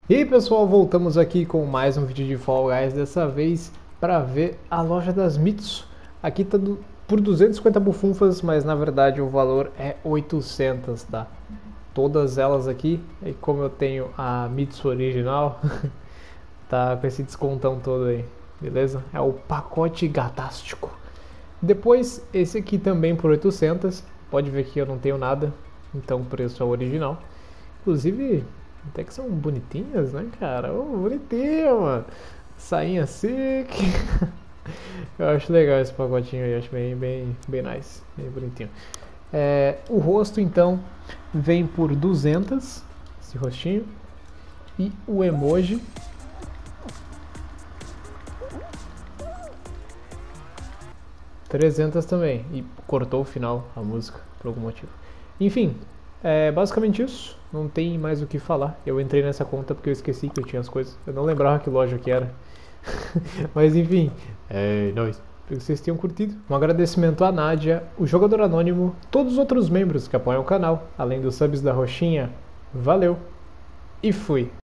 E aí pessoal, voltamos aqui com mais um vídeo de Fall Guys, dessa vez para ver a loja das Mitsu. Aqui tá por 250 bufunfas, mas na verdade o valor é 800, tá? Todas elas aqui, e como eu tenho a Mitsu original, tá com esse descontão todo aí, beleza? É o pacote gatástico. Depois esse aqui também por 800, pode ver que eu não tenho nada, então o preço é o original. Inclusive, até que são bonitinhas, né, cara? Oh, bonitinho, mano. Sainha sick. Eu acho legal esse pacotinho aí, acho bem nice, bem bonitinho. O rosto, então, vem por 200, esse rostinho. E o emoji, R$ 300 também. E cortou o final, a música, por algum motivo. Enfim, é basicamente isso. Não tem mais o que falar. Eu entrei nessa conta porque eu esqueci que eu tinha as coisas. Eu não lembrava que loja que era. Mas enfim, é nóis. Espero que vocês tenham curtido. Um agradecimento à Nádia, o Jogador Anônimo, todos os outros membros que apoiam o canal, além dos subs da Roxinha. Valeu e fui!